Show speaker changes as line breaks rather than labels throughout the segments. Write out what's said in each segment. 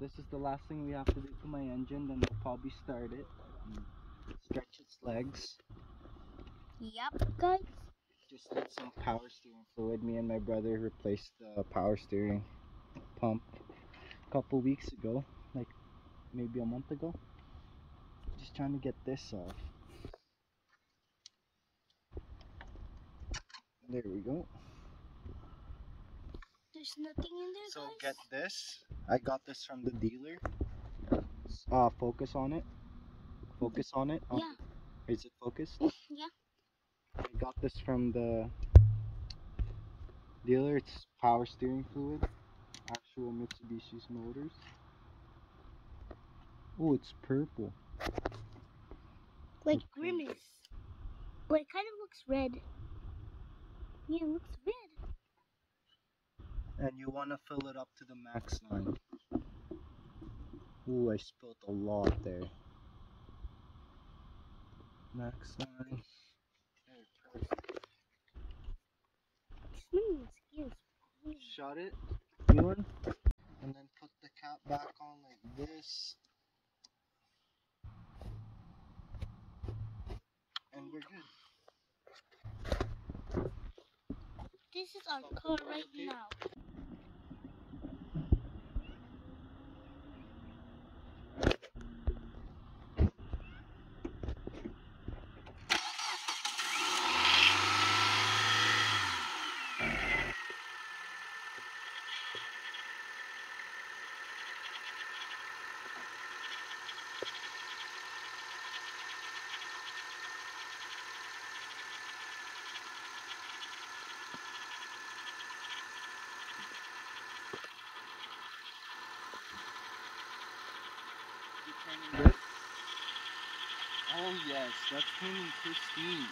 this is the last thing we have to do to my engine, then we'll probably start it and stretch its legs.
Yep, guys.
Just need some power steering fluid. Me and my brother replaced the power steering pump a couple weeks ago, like maybe a month ago. Just trying to get this off. There we go.
There's nothing in there,
So
guys.
get this. I got this from the dealer. Focus on it. Focus on it.
Yeah.
Is it focused?
Yeah.
I got this from the dealer. It's power steering fluid. Actual Mitsubishi's motors. Oh, it's purple.
Like Grimace. But it kind of looks red. Yeah, it looks red.
And you want to fill it up to the max line. Ooh, I spilled a lot there. Max line. There, perfect. Shut it, Ewan. And then put the cap back on like this. And we're good.
This is our car right now.
Good? Oh yes, that's turning pristine.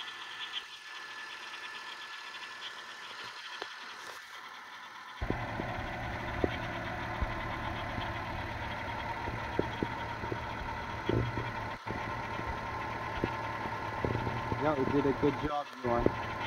Yeah, we did a good job, Ewan.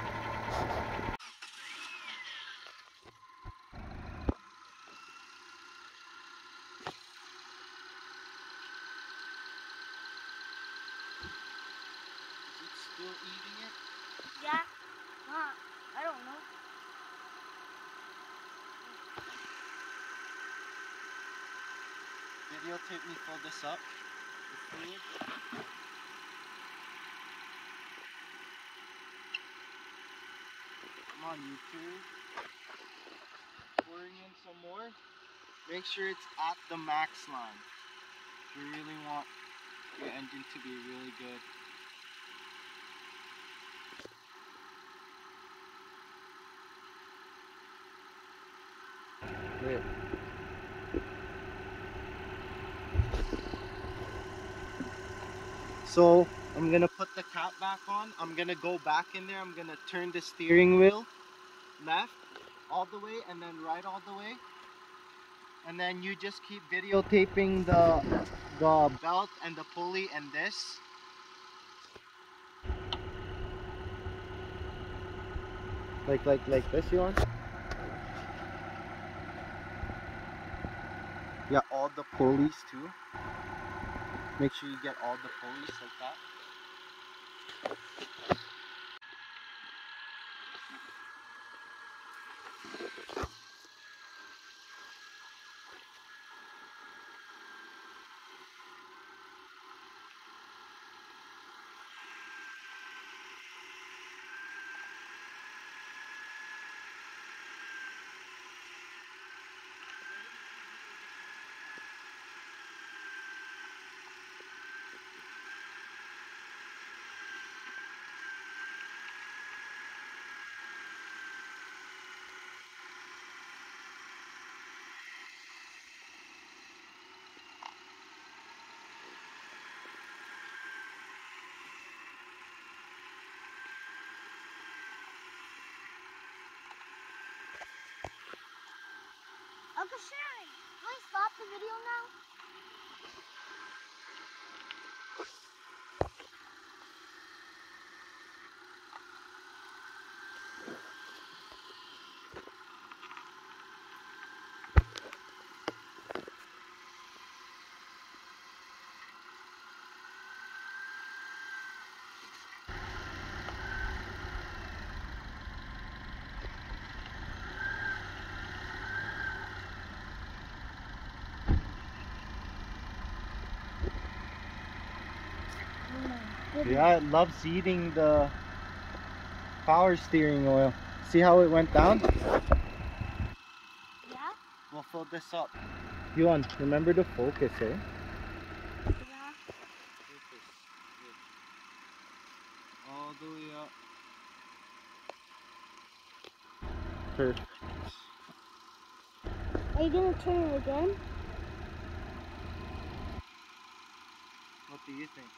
Still eating it?
Yeah. I don't know.
Videotape me fill this up. The fluid. Come on, you two. Pouring in some more. Make sure it's at the max line. You really want your engine to be really good. Good. So I'm gonna put the cap back on. I'm gonna go back in there. I'm gonna turn the steering wheel left all the way and then right all the way. And then you just keep videotaping the belt and the pulley and this. Like this, you want? Yeah, all the pulleys too. Make sure you get all the pulleys like that.
Uncle Sharon, can I stop the video now? heavy.
Yeah, it loves eating the power steering oil. See how it went down?
Yeah?
We'll fill this up. Yuan, remember to focus, eh?
Yeah.
Focus. Good. All the way up. Perfect.
Are you gonna turn it again?
What do you think?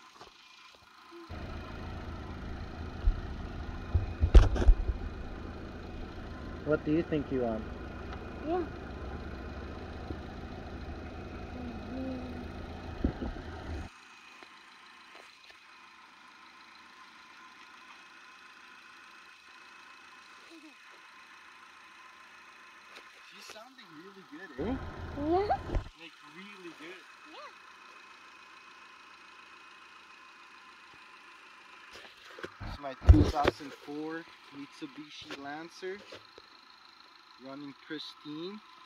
What do you think, Yuan?
Yeah.
She's sounding really good, eh?
Yeah.
Like really good.
Yeah.
It's my 2004 Mitsubishi Lancer, running pristine.